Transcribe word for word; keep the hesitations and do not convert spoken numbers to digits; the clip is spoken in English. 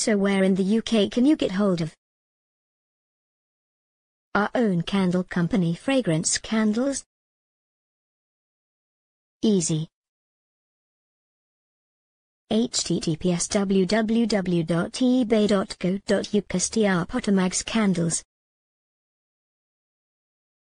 So where in the U K can you get hold of our own candle company fragrance candles? Easy. https www dot ebay dot co dot uk slash Potamags candles